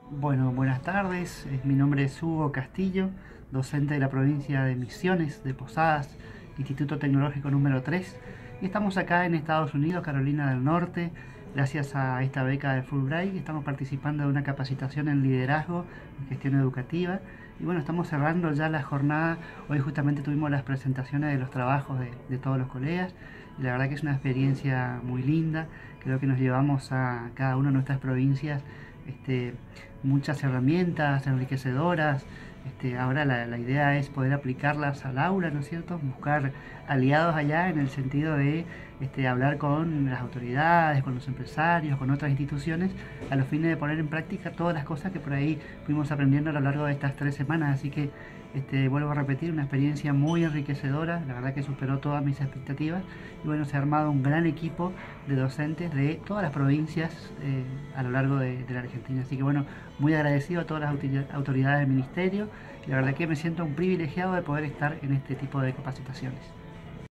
Bueno, buenas tardes. Mi nombre es Hugo Castillo, docente de la provincia de Misiones, de Posadas, Instituto Tecnológico número 3. Y estamos acá en Estados Unidos, Carolina del Norte, gracias a esta beca de Fulbright. Estamos participando de una capacitación en liderazgo y gestión educativa. Y bueno, estamos cerrando ya la jornada. Hoy justamente tuvimos las presentaciones de los trabajos de todos los colegas. Y la verdad que es una experiencia muy linda. Creo que nos llevamos a cada una de nuestras provincias este, muchas herramientas enriquecedoras. Ahora la idea es poder aplicarlas al aula, ¿no es cierto? Buscar aliados allá en el sentido de hablar con las autoridades, con los empresarios, con otras instituciones, a los fines de poner en práctica todas las cosas que por ahí fuimos aprendiendo a lo largo de estas 3 semanas. Así que vuelvo a repetir, una experiencia muy enriquecedora, la verdad que superó todas mis expectativas. Y bueno, se ha armado un gran equipo de docentes de todas las provincias a lo largo de la Argentina. Así que bueno, muy agradecido a todas las autoridades del ministerio, y la verdad que me siento un privilegiado de poder estar en este tipo de capacitaciones.